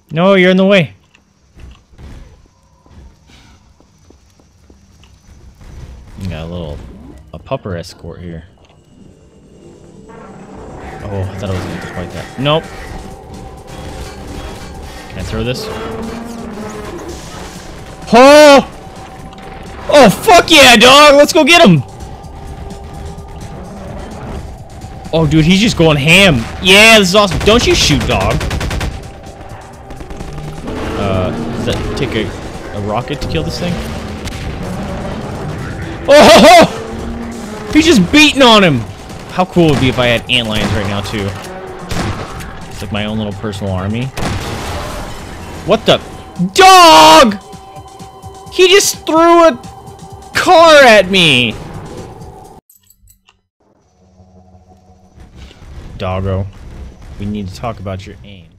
No, you're in the way. You got a pupper escort here. Oh, I thought I was going to fight that. Nope. Can I throw this? Oh! Oh, fuck yeah, dog! Let's go get him! Oh, dude, he's just going ham. Yeah, this is awesome. Don't you shoot, dog. Does that take a rocket to kill this thing? Oh! He's just beating on him! How cool would it be if I had antlions right now, too? It's like my own little personal army. What the? Dog! He just threw a car at me! Doggo, we need to talk about your aim.